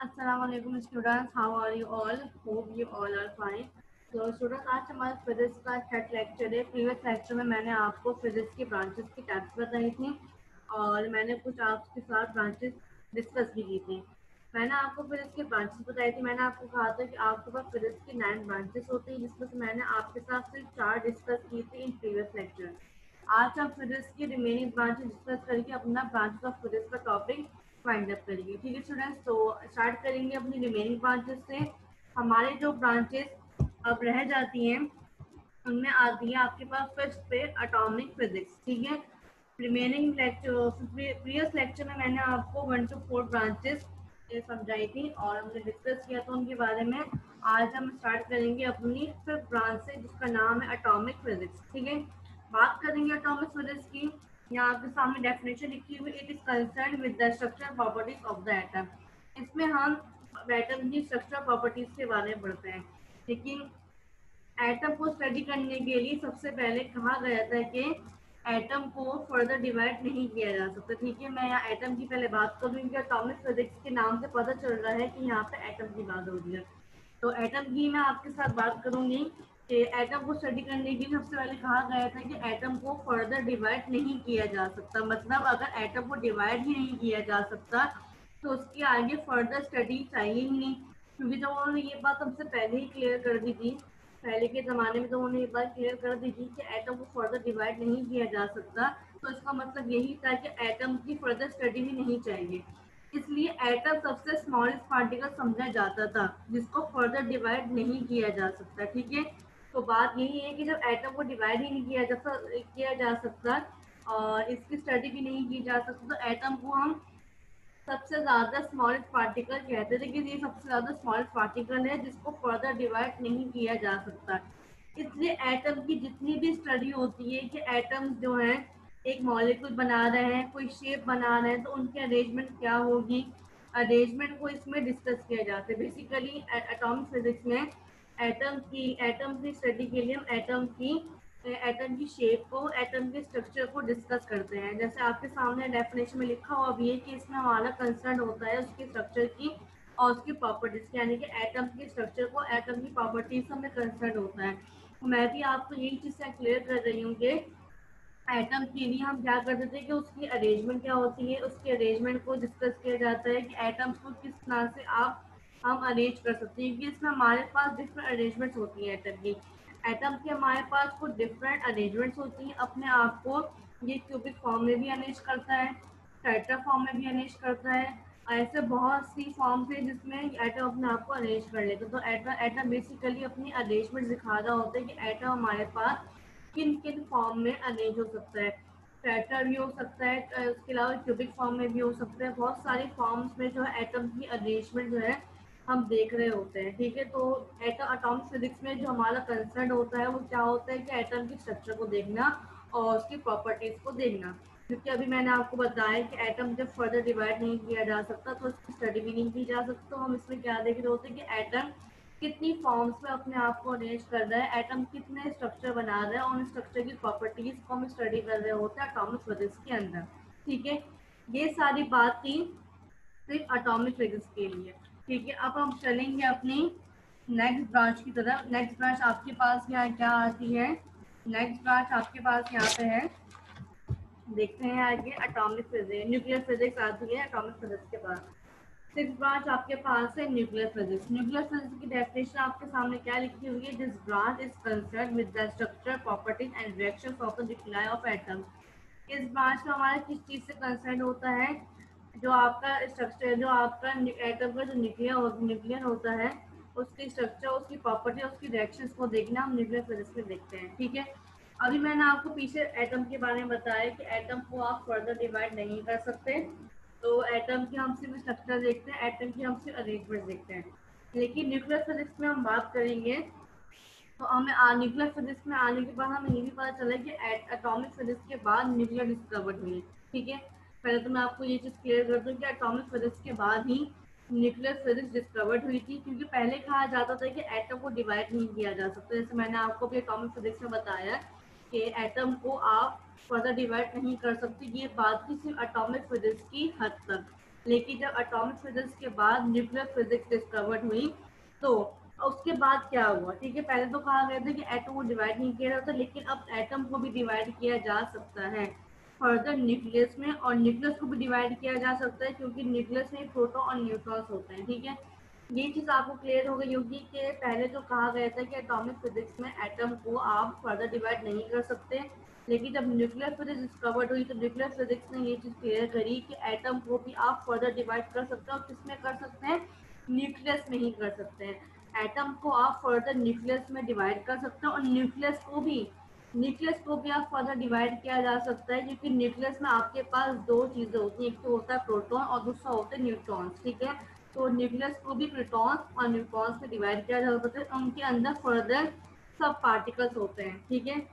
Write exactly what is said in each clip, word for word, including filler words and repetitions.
Assalamualaikum students, how are you all? Hope you all are fine. तो students आज हमारा physics का छठ लेक्चर है। प्रीवियस लेक्चर में मैंने आपको फिजिक्स की ब्रांचेस की टाइप्स बताई थी और मैंने कुछ आपके साथ ब्रांचेस डिस्कस भी की थी। मैंने आपको फिजिक्स की ब्रांचेस बताई थी। मैंने आपको कहा था कि आपके पास फिजिक्स की नाइन ब्रांचेस होती हैं, जिसमें से मैंने आपके साथ सिर्फ चार डिस्कस की थी इन प्रीवियस लेक्चर। आज हम फिजिक्स की रिमेनिंग ब्रांचेस डिस्कस करके अपना ब्रांचेस ऑफ फिजिक्स का टॉपिक फाइंड अप करेंगे। ठीक है स्टूडेंट्स, तो स्टार्ट करेंगे अपनी रिमेनिंग ब्रांचेस से। हमारे जो ब्रांचेस अब रह जाती हैं उनमें आती है आपके पास फर्स्ट पे एटॉमिक फिजिक्स। ठीक है, रिमेनिंग लेक्चर प्रीवियस लेक्चर में मैंने आपको वन टू फोर ब्रांचेस समझाई थी और हमने डिस्कस किया था उनके बारे में। आज हम स्टार्ट करेंगे अपनी फिफ्थ ब्रांच से, जिसका नाम है एटॉमिक फिजिक्स। ठीक है, बात करेंगे एटॉमिक फिजिक्स की। यहाँ आपके सामने डेफिनेशन लिखी हुई, it is concern with the structure properties of the atom. इसमें हम एटम की स्ट्रक्चर प्रॉपर्टीज के बारे में पढ़ते हैं। लेकिन एटम को स्टडी करने के लिए सबसे पहले कहा गया था कि एटम को फर्दर डिवाइड नहीं किया जा सकता। ठीक है, मैं यहाँ एटम की पहले बात करूँगी। एटॉमिक फिजिक्स के नाम से पता चल रहा है कि यहाँ पे एटम की बात हो रही है। तो एटम की मैं आपके साथ बात करूंगी कि एटम को स्टडी करने के लिए सबसे पहले कहा गया था कि एटम को फर्दर डिवाइड नहीं किया जा सकता। मतलब अगर एटम को डिवाइड ही नहीं किया जा सकता तो उसकी आगे फर्दर स्टडी चाहिए ही नहीं, क्योंकि जब उन्होंने ये बात हमसे पहले ही क्लियर कर दी थी, पहले के ज़माने में तो उन्होंने ये बात क्लियर कर दी थी कि एटम को फर्दर डिवाइड नहीं किया जा सकता, तो इसका मतलब यही था कि एटम की फर्दर स्टडी भी नहीं चाहिए। इसलिए एटम सबसे स्मॉलेस्ट पार्टिकल समझा जाता था जिसको फर्दर डिवाइड नहीं किया जा सकता। ठीक है, तो बात यही है कि जब एटम को डिवाइड ही नहीं किया जा किया जा सकता और इसकी स्टडी भी नहीं की जा सकती, तो एटम को हम सबसे ज्यादा स्मॉलेस्ट पार्टिकल कहते थे कि ये सबसे ज्यादा स्मॉलेस्ट पार्टिकल है जिसको फर्दर डिवाइड नहीं किया जा सकता। इसलिए एटम की जितनी भी स्टडी होती है कि एटम्स जो हैं एक मॉलिक्यूल बना रहे हैं, कोई शेप बना रहे हैं, तो उनकी अरेंजमेंट क्या होगी, अरेंजमेंट को इसमें डिस्कस किया जाता है। बेसिकली एटॉमिक फिजिक्स में एटम की एटम की स्टडी के लिए हम एटम की एटम की शेप को, एटम के स्ट्रक्चर को डिस्कस करते हैं। जैसे आपके सामने डेफिनेशन में लिखा हुआ भी है कि इसमें हमारा कंसर्न होता है उसके स्ट्रक्चर की और उसकी प्रॉपर्टीज की, यानी कि एटम के स्ट्रक्चर को, एटम की प्रॉपर्टीज से हमें कंसर्न होता है। तो मैं भी आपको यही चीज़ क्लियर कर रही हूँ कि एटम के लिए हम क्या करते थे कि उसकी अरेंजमेंट क्या होती है, उसके अरेंजमेंट को डिस्कस किया जाता है कि एटम्स को किस तरह से आप हम अरेंज कर सकते हैं, क्योंकि इसमें हमारे पास डिफरेंट अरेंजमेंट्स होती हैं एटम की। एटम की हमारे पास कुछ डिफरेंट अरेंजमेंट्स होती हैं। अपने आप को ये क्यूबिक फॉर्म में भी अरेंज करता है, टेट्रा फॉर्म में भी अरेंज करता है। ऐसे बहुत सी फॉर्म्स हैं जिसमें एटम अपने आप को अरेंज कर लेते हैं। तो एटम एटम बेसिकली अपनी अरेंजमेंट दिखा रहा होता है कि एटम हमारे पास किन किन फॉर्म में अरेंज हो सकता है। टेट्रा भी हो सकता है, अ, उसके अलावा क्यूबिक फॉर्म में भी हो सकता है। बहुत सारी फॉर्म्स में जो है एटम की अरेंजमेंट जो है हम देख रहे होते हैं। ठीक है, तो एटम एटॉमिक फिजिक्स में जो हमारा कंसर्न होता है वो क्या होता है कि एटम की स्ट्रक्चर को देखना और उसकी प्रॉपर्टीज को देखना। क्योंकि अभी मैंने आपको बताया कि एटम जब फर्दर डिवाइड नहीं किया जा सकता तो उसकी स्टडी भी नहीं की जा सकती। तो हम इसमें क्या देख रहे होते हैं कि एटम कितनी फॉर्म्स में अपने आप को अरेंज कर रहा है, एटम कितने स्ट्रक्चर बना रहा है और उन स्ट्रक्चर की प्रॉपर्टीज को हम स्टडी कर रहे होते हैं एटॉमिक फिजिक्स के अंदर। ठीक है, ये सारी बात थी सिर्फ एटॉमिक फिजिक्स के लिए। ठीक है, अब हम चलेंगे अपनी नेक्स्ट ब्रांच की तरफ। नेक्स्ट ब्रांच आपके पास यहाँ क्या आती है, नेक्स्ट ब्रांच आपके पास यहाँ पे है, देखते हैं आगे। एटॉमिक फिजिक्स, न्यूक्लियर फिजिक्स आती है एटॉमिक फिजिक्स के बाद। सिक्स ब्रांच आपके पास है न्यूक्लियर फिजिक्स। न्यूक्लियर फिजिक्स की डेफिनेशन आपके सामने क्या लिखी हुई है, this branch is concern with the structure properties and reactions of the nuclei of atom. इस ब्रांच में हमारा किस चीज से कंसर्न होता है, जो आपका स्ट्रक्चर, जो आपका एटम का जो न्यूक्लियर न्यूक्लियर होता है उसकी स्ट्रक्चर, उसकी प्रॉपर्टी, उसकी रिएक्शंस को देखना हम न्यूक्लियर फिजिक्स में देखते हैं। ठीक है, अभी मैंने आपको पीछे एटम के बारे में बताया कि एटम को आप फर्दर डिवाइड नहीं कर सकते, तो एटम की हम सिर्फ स्ट्रक्चर देखते हैं, एटम की हम सिर्फ अरेंजमेंट देखते हैं। लेकिन न्यूक्लियर फिजिक्स में हम बात करेंगे तो हमें न्यूक्लियर फिजिक्स में आने के बाद हमें ये भी पता चला कि एटॉमिक फिजिक्स के बाद न्यूक्लियर डिस्कवर्ड हुई। ठीक है, पहले तो मैं आपको ये चीज़ क्लियर कर दूं कि एटॉमिक फिजिक्स के बाद ही न्यूक्लियर फिजिक्स डिस्कवर्ड हुई थी, क्योंकि पहले कहा जाता था कि एटम को डिवाइड नहीं किया जा सकता। जैसे मैंने आपको भी एटॉमिक फिजिक्स में बताया कि एटम को आप फर्दर डिवाइड नहीं कर सकते, ये बात थी सिर्फ एटॉमिक फिजिक्स की हद तक। लेकिन जब एटॉमिक फिजिक्स के बाद न्यूक्लियर फिजिक्स डिस्कवर्ड हुई तो उसके बाद क्या हुआ, ठीक है। पहले तो कहा गया था कि एटम को डिवाइड नहीं किया जाता, लेकिन अब एटम को भी डिवाइड किया जा सकता है फर्दर न्यूक्लियस में, और न्यूक्लियस को भी डिवाइड किया जा सकता है क्योंकि न्यूक्लियस में प्रोटॉन और न्यूट्रॉन्स होते हैं, ठीक है। ये चीज़ आपको क्लियर हो गई होगी कि पहले जो कहा गया था कि एटॉमिक फिजिक्स में एटम को आप फर्दर डिवाइड नहीं कर सकते, लेकिन जब न्यूक्लियर फिजिक्स डिस्कवर्ड हुई तो न्यूक्लियर फिजिक्स ने ये चीज़ क्लियर करी कि एटम को भी आप फर्दर डिवाइड कर सकते हैं, और किसमें कर सकते हैं, न्यूक्लियस में ही कर सकते हैं। एटम को आप फर्दर न्यूक्लियस में डिवाइड कर सकते हैं, और न्यूक्लियस को भी न्यूक्लियस को भी आप फर्दर डिवाइड किया जा सकता है, क्योंकि न्यूक्लियस में आपके पास दो चीज़ें होती हैं, एक तो होता है प्रोटॉन और दूसरा होता है न्यूट्रॉन्स, ठीक है। तो न्यूक्लियस को भी प्रोटॉन्स और न्यूट्रॉन्स में डिवाइड किया जा सकता है, उनके अंदर फर्दर सब पार्टिकल्स होते हैं, ठीक है।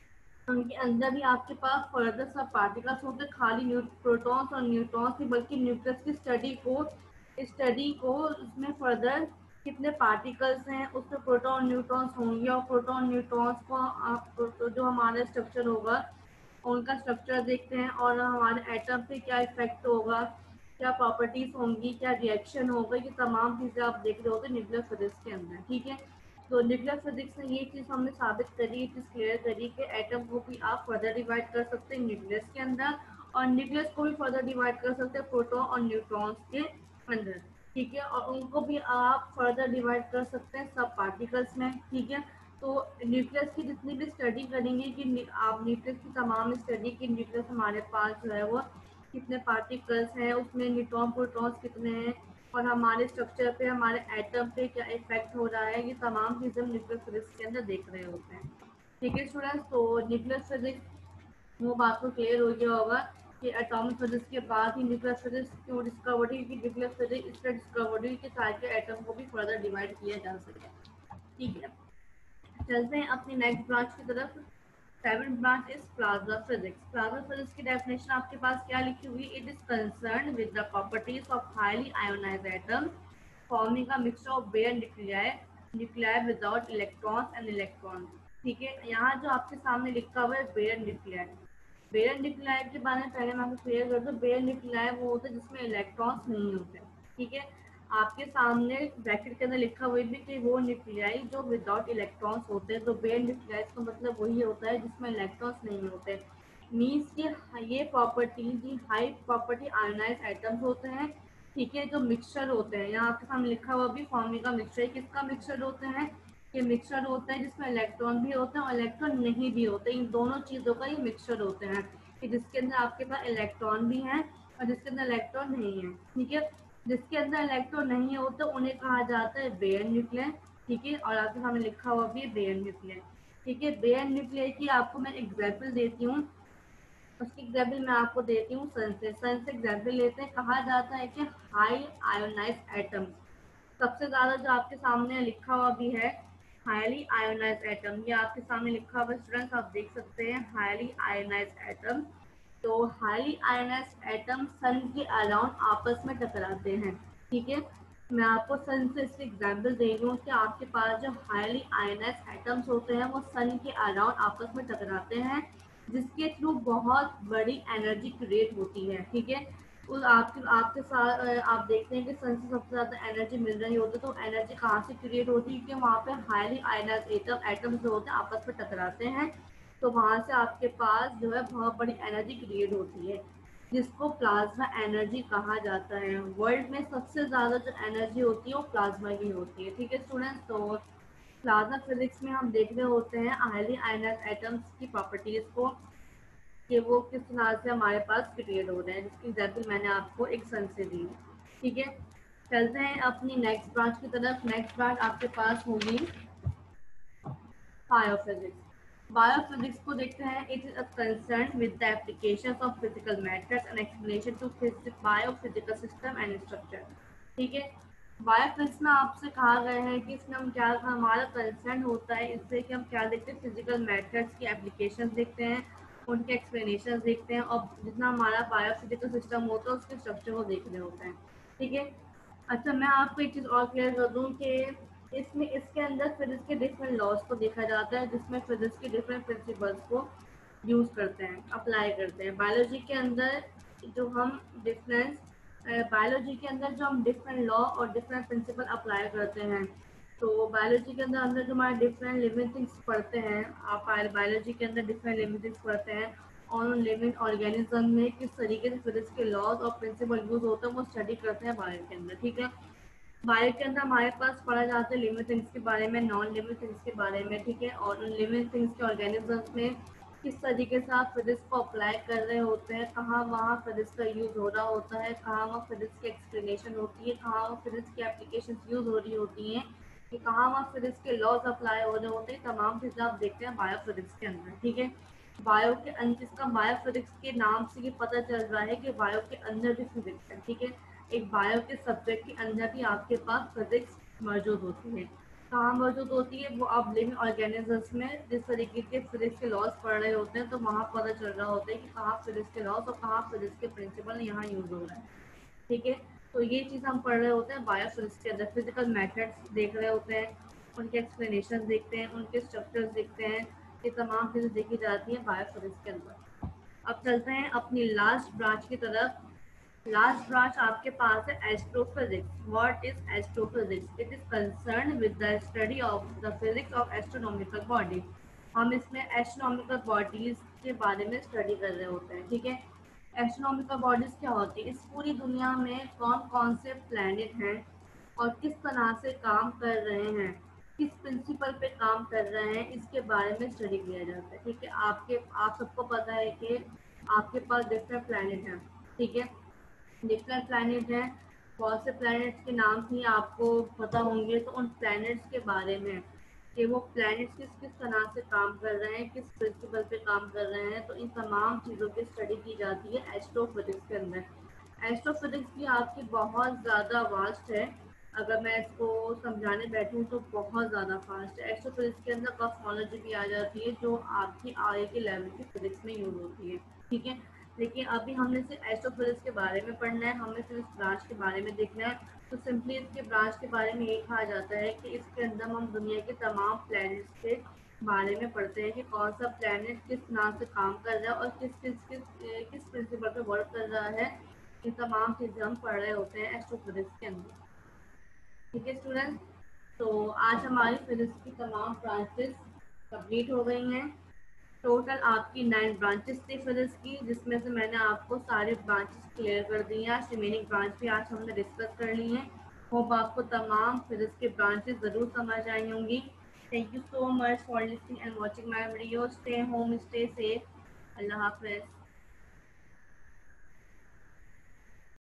उनके अंदर भी आपके पास फर्दर सब पार्टिकल्स होते हैं, खाली न्यू प्रोटॉन्स और न्यूट्रॉन्स नहीं, बल्कि न्यूक्लियस की स्टडी को स्टडी को उसमें फर्दर कितने पार्टिकल्स हैं उसमें प्रोटॉन न्यूट्रॉन्स होंगे, और प्रोटॉन न्यूट्रॉन्स को आप तो जो हमारा स्ट्रक्चर होगा उनका स्ट्रक्चर देखते हैं, और हमारे एटम पे क्या इफेक्ट होगा, क्या प्रॉपर्टीज होंगी, क्या रिएक्शन होगा, ये तमाम चीज़ें आप देख रहे होगे न्यूक्लियर फिजिक्स के अंदर, ठीक है। तो न्यूक्लियर फिजिक्स ने ये चीज़ हमने साबित करी, ये चीज़ क्लियर करी कि एटम को भी आप फर्दर डिवाइड कर सकते हैं न्यूक्लियस के अंदर, और न्यूक्लियस को भी फर्दर डिवाइड कर सकते हैं प्रोटॉन और न्यूट्रॉन्स के अंदर, ठीक है। और उनको भी आप फर्दर डिवाइड कर सकते हैं सब पार्टिकल्स में, ठीक है। तो न्यूक्लियस की जितनी भी स्टडी करेंगे कि आप न्यूक्लियस की तमाम स्टडी की न्यूक्लियस हमारे पास जो है वो कितने पार्टिकल्स हैं, उसमें न्यूट्रॉन प्रोटॉन्स कितने हैं, और हमारे स्ट्रक्चर पे हमारे एटम पे क्या इफेक्ट हो रहा है, ये तमाम चीज़ें हम न्यूक्लियर फिजिक्स के अंदर देख रहे होते हैं, ठीक है स्टूडेंट्स। तो न्यूक्लियर फिजिक्स वो बात को क्लियर हो गया होगा कि एटॉमिक फिजिक्स के बाद ही न्यूक्लियर फिजिक्स क्यों डिस्कवर्ड हुई, कि न्यूक्लियर फिजिक्स इसलिए डिस्कवर्ड हुई कि ताकि एटम को भी फर्दर डिवाइड किया जा सके, ठीक है। चलते हैं अपनी नेक्स्ट ब्रांच की तरफ। Seven branch is plasma physics. Plasma physics की डेफिनेशन आपके पास क्या लिखी हुई, it is concern with the properties of highly ionized atom forming a mixture of bare nuclei nuclei without electrons and electron, ठीक है। यहाँ जो आपके सामने लिखा हुआ है बेयर न्यूक्लियाई, बेयर न्यूक्लियाई के बारे में पहले मैं आपको क्लियर कर दूं। बेयर न्यूक्लियाई वो होता है जिसमें इलेक्ट्रॉन्स नहीं होते, ठीक है। आपके सामने ब्रैकेट के अंदर लिखा हुआ भी कि वो न्यूक्लियाई जो विदाउट इलेक्ट्रॉन्स होते हैं, तो बेयर न्यूक्लियाई का मतलब वही होता है जिसमें इलेक्ट्रॉन्स नहीं होते। मीन्स कि ये प्रॉपर्टी जी हाई प्रॉपर्टी आयोनाइज एटम्स होते हैं, ठीक है, जो मिक्सचर होते हैं। यहाँ आपके सामने लिखा हुआ भी फॉर्मिंग का मिक्सचर, किसका मिक्सचर होते हैं, ये मिक्सचर होता है जिसमें इलेक्ट्रॉन भी होते हैं और इलेक्ट्रॉन नहीं भी होते, इन दोनों चीज़ों का ये मिक्सचर होते हैं, कि जिसके अंदर आपके पास इलेक्ट्रॉन भी हैं और जिसके अंदर इलेक्ट्रॉन नहीं है, ठीक है। जिसके अंदर इलेक्ट्रॉन नहीं होते उन्हें कहा जाता है बेयर न्यूक्लियर, ठीक है। और आपके सामने लिखा हुआ भी है बेयर न्यूक्लियर, ठीक है। बेयर न्यूक्लियर की आपको मैं एग्जाम्पल देती हूँ, उसकी एग्जाम्पल मैं आपको देती हूँ सन से। सन से एग्जाम्पल लेते हैं, कहा जाता है कि हाई आयोनाइज एटम, सबसे ज्यादा जो आपके सामने लिखा हुआ भी है हाईली आयोनाइज एटम, ये आपके सामने लिखा हुआ स्टूडेंट्स आप देख सकते हैं हाईली आयोनाइज एटम। तो हाईली आयोनाइज एटम सन के अराउंड आपस में टकराते हैं, ठीक है। मैं आपको सन से इसकी एग्जाम्पल दे रही हूँ कि आपके पास जो हाईली आयोनाइज एटम्स होते हैं वो सन के अराउंड आपस में टकराते हैं, जिसके थ्रू बहुत बड़ी एनर्जी क्रिएट होती है, ठीक है। उस आपके आपके साथ आप देखते हैं कि सन से सबसे ज़्यादा एनर्जी मिल रही होती है, तो एनर्जी कहाँ से क्रिएट होती है, क्योंकि वहाँ पे हाईली आयनाइज्ड एटम एटम्स जो होते हैं आपस में टकराते हैं, तो वहाँ से आपके पास जो है बहुत बड़ी एनर्जी क्रिएट होती है, जिसको प्लाज्मा एनर्जी कहा जाता है। वर्ल्ड में सबसे ज़्यादा जो एनर्जी होती है वो प्लाज्मा की होती है, ठीक है स्टूडेंट्स। तो प्लाज्मा फिजिक्स में हम देख रहे होते हैं हाईली आयनाइज्ड एटम्स की प्रॉपर्टीज़ को, कि वो किस तरह से हमारे पास क्रिएट हो रहे हैं, जिसकी एग्जाम्पल मैंने आपको एक सन से दी, ठीक है। चलते हैं अपनी नेक्स्ट ब्रांच की तरफ। नेक्स्ट ब्रांच आपके पास होगी बायोफिजिक्स। बायोफिजिक्स को देखते हैं, it is concern with the applications of physical methods and explanation to biophysical system and structure, ठीक है। बायोफिजिक्स में आपसे कहा गया है कि इसमें हम क्या हमारा कंसर्न होता है इससे कि हम क्या देखते हैं, फिजिकल मेथड्स की एप्लीकेशंस देखते हैं, उनके एक्सप्लेनेशन देखते हैं, और जितना हमारा बायोफिजिकल सिस्टम होता है उसके स्ट्रक्चर को देख रहे होते हैं, ठीक है। अच्छा, मैं आपको एक चीज़ और क्लियर कर दूं कि इसमें इसके अंदर फिजिक्स के डिफरेंट लॉज को देखा जाता है, जिसमें फिजिक्स के डिफरेंट प्रिंसिपल्स को यूज़ करते हैं, अप्लाई करते हैं। बायोलॉजी के अंदर जो हम डिफरेंस बायोलॉजी के अंदर जो हम डिफरेंट लॉ और डिफरेंट प्रिंसिपल अप्लाई करते हैं, तो बायोलॉजी के अंदर अंदर जो हमारे डिफरेंट लिविंग थिंग्स पढ़ते हैं, आप बायोलॉजी के अंदर डिफरेंट लिविंग थिंग्स पढ़ते हैं और उन लिविंग ऑर्गेनिज्म में किस तरीके से फिजिक्स के लॉज और प्रिंसिपल यूज होते हैं वो स्टडी करते हैं बायो के अंदर। ठीक है, बायो के अंदर हमारे पास पढ़ा जाता है लिविंग थिंग्स के बारे में, नॉन लिविंग थिंग्स के बारे में। ठीक है, और उन लिविंग थिंग्स के ऑर्गेनिजम्स में किस तरीके से आप फिजिक्स को अप्लाई कर रहे होते हैं, कहाँ वहाँ फिजिक्स का यूज़ हो रहा होता है, कहाँ वहाँ फिजिक्स की एक्सप्लेनेशन होती है, कहाँ वहाँ फिजिक्स की एप्लीकेशन यूज़ हो रही होती हैं, कि कहाँ वहाँ फिजिक्स के लॉज अप्लाई हो रहे होते हैं। तमाम चीज़ें आप देखते हैं बायो फिजिक्स के अंदर। ठीक है, बायो के अंदर, इसका बायो फिजिक्स के नाम से ये पता चल रहा है कि बायो के अंदर भी फिजिक्स है। ठीक है, एक बायो के सब्जेक्ट के अंदर भी आपके पास फिजिक्स मौजूद होती है। कहाँ मौजूद होती है, वो आप लिविंग ऑर्गेनिजम्स में जिस तरीके के फिजिक्स के लॉज पढ़ रहे होते हैं, तो वहाँ पता चल रहा होता है कि कहाँ फिजिक्स के लॉज और कहाँ फिजिक्स के प्रिंसिपल यहाँ यूज हो रहा है। ठीक है, तो ये चीज़ हम पढ़ रहे होते हैं बायो फिजिक्स के अंदर। फिजिकल मेथड्स देख रहे होते हैं, उनके एक्सप्लेनेशन देखते हैं, उनके स्ट्रक्चर्स देखते हैं, ये तमाम चीज़ें देखी जाती हैं बायो फिजिक्स के अंदर। अब चलते हैं अपनी लास्ट ब्रांच की तरफ। लास्ट ब्रांच आपके पास है astrophysics. What is astrophysics? It is concern with the study of the physics of astronomical body. हम इसमें एस्ट्रोनॉमिकल बॉडीज के बारे में स्टडी कर रहे होते हैं। ठीक है, एस्ट्रोनॉमिकल बॉडीज क्या होती है, इस पूरी दुनिया में कौन कौन से प्लैनेट हैं और किस तरह से काम कर रहे हैं, किस प्रिंसिपल पे काम कर रहे हैं, इसके बारे में स्टडी किया जाता है। ठीक है, आपके आप सबको पता है कि आपके पास डिफरेंट प्लैनेट हैं। ठीक है, डिफरेंट प्लैनेट हैं, बहुत से प्लैनेट्स के नाम भी आपको पता होंगे। तो उन प्लैनेट्स के बारे में कि वो प्लैनेट्स किस किस तरह से काम कर रहे हैं, किस प्रिंसिपल पे काम कर रहे हैं, तो इन तमाम चीज़ों की स्टडी की जाती है एस्ट्रोफिजिक्स के अंदर। एस्ट्रोफिजिक्स भी आपकी बहुत ज़्यादा वास्ट है, अगर मैं इसको समझाने बैठूँ तो बहुत ज़्यादा फास्ट है। एस्ट्रोफिजिक्स के अंदर कॉस्मोलॉजी भी आ जाती है, जो आपकी आगे के लेवल की फिजिक्स में यूज होती है। ठीक है, लेकिन अभी हमने सिर्फ एस्ट्रोफिजिक्स के बारे में पढ़ना है, हमें सिर्फ इस ब्रांच के बारे में देखना है। तो सिंपली इसके ब्रांच के बारे में ये कहा जाता है कि इसके अंदर हम दुनिया के तमाम प्लैनेट्स के बारे में पढ़ते हैं कि कौन सा प्लैनेट किस नाम से काम कर रहा है और किस किस किस किस प्रिंसिपल पे वर्क कर रहा है। ये तमाम चीज़ें हम पढ़ रहे होते हैं एस्ट्रोफिजिक्स के अंदर। ठीक है स्टूडेंट, तो आज हमारी फिजिक्स की तमाम ब्रांचेस कंप्लीट हो गई हैं। टोटल आपकी नाइन ब्रांचेस थी फिजिक्स की, जिसमें से मैंने आपको सारे ब्रांचेस क्लियर कर दी हैं। आज रिमेनिंग ब्रांच भी आज हमने डिस्कस कर ली हैं। होप आपको तमाम फिजिक्स के ब्रांचेस ज़रूर समझ आई होंगी। Thank you so much for listening and watching my video. Stay home, stay safe. अल्लाह हाफिज़।